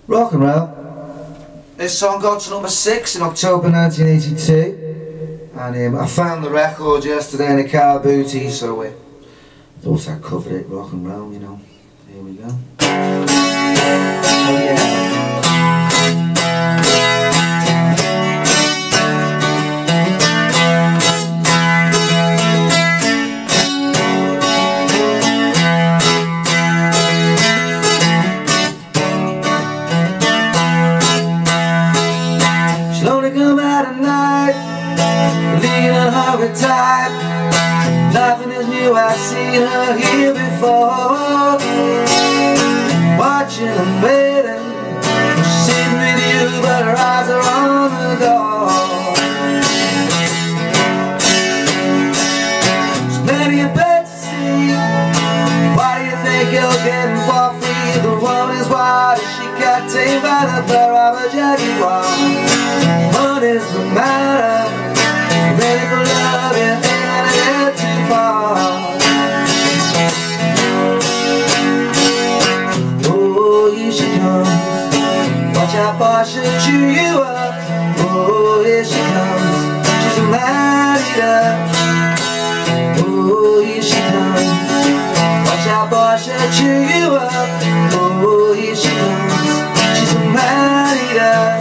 Rock and roll. This song got to number 6 in October 1982, and I found the record yesterday in a car booty, so I thought I'd cover it, rock and roll, you know. Here we go. Oh yeah. Come out at night, lean on her type. Nothing is new, I've seen her here before. Watching and waiting, she's sitting with you, but her eyes are on the door. There's plenty of bed to see. Why do you think you're getting for free? The woman is wild, she got tamed by the fur of a jaguar. What is the matter? Ready for love, you ain't gonna get too far. Oh, here she comes. Watch out, boy, she'll chew you up. Oh, here she comes. She's a Maneater. Oh, here she comes. Watch out, boy, she'll chew you up. Oh, here she comes. She's a Maneater.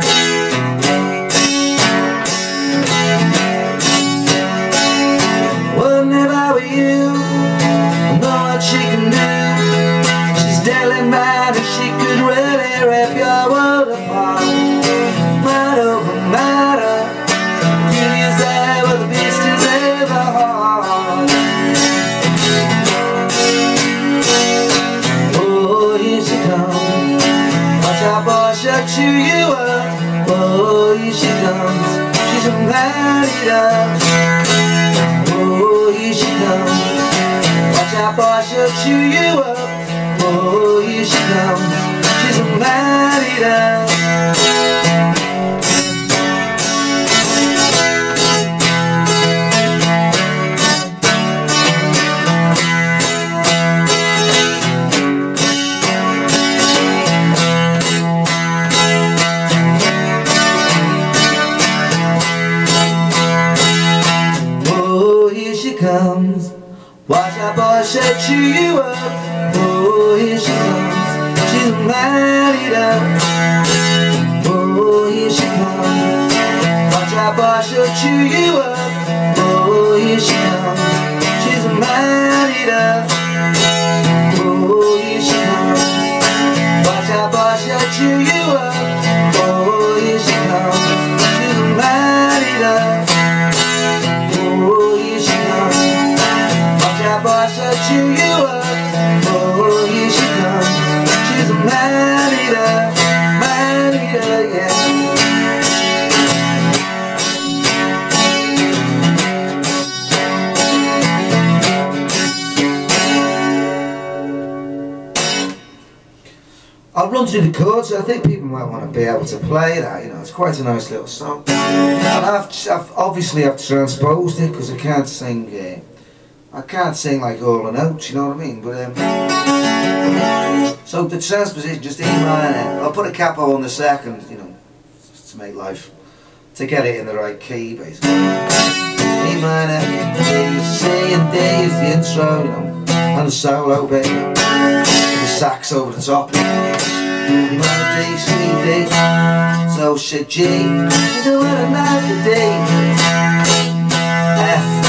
She can do. She's deadly mad and she could really rip your world apart. Mad over matter. Beauty is there, but the beast is in the heart. Oh, here she comes. Watch out, boy, she'll chew you up. Oh, here she comes. She's a Maneater. Oh, here she comes. Watch out, boy, she'll chew you up. Oh, here she comes. She's a Maneater. Oh, here she comes. Watch out, boy, she'll chew you up. Oh, here she comes. She's a Maneater. Oh, here she comes. Watch out, boy, she'll chew you up. Oh, here she comes. She's a Maneater. Oh, here she comes. Watch out, boy, she'll chew you up. Oh, here she comes. She's a Maneater. Oh, here she comes. Boy, she'll chew you up. Oh, here she comes. She's a Maneater, Maneater, yeah. I'll run through the chords. I think people might want to be able to play that. You know, it's quite a nice little song. And I've obviously transposed it because I can't sing. I can't sing like all the notes, you know what I mean? But so the transposition, just E minor. I'll put a capo on the second, you know, to make life, to get it in the right key, basically. E minor, D, C, and D is the intro, you know, and the solo bit, with the sax over the top. E minor, D, C, D. So shit, G, you do it another D. F.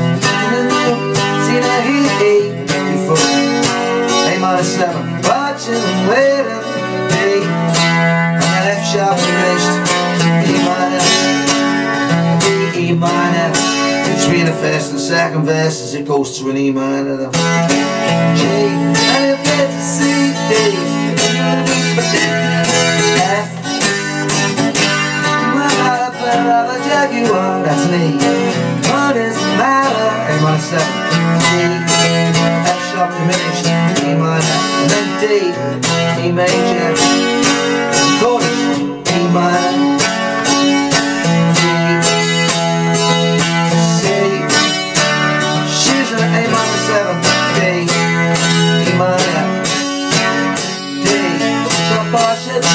A minor 7, watching and waiting, D, and then F sharp diminished, E minor, D, E minor, between the first and second verses it goes to an E minor, then G, and it gets to C, D, F, a jaguar, that's an E, what is the matter, A minor 7, D, F sharp diminished, E minor, and then D, E major, chorus, E minor, D, C, she's an A minor 7, D, E minor, D, so far she's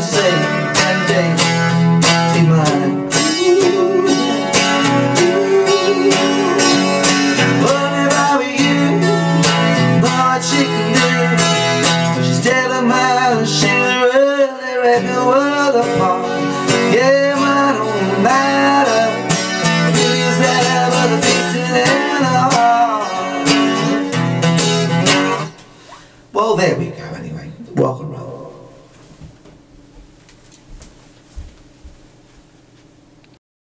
say that day, be mine. But if I were you, know what she can do. She's telling me she's really ripping the world apart.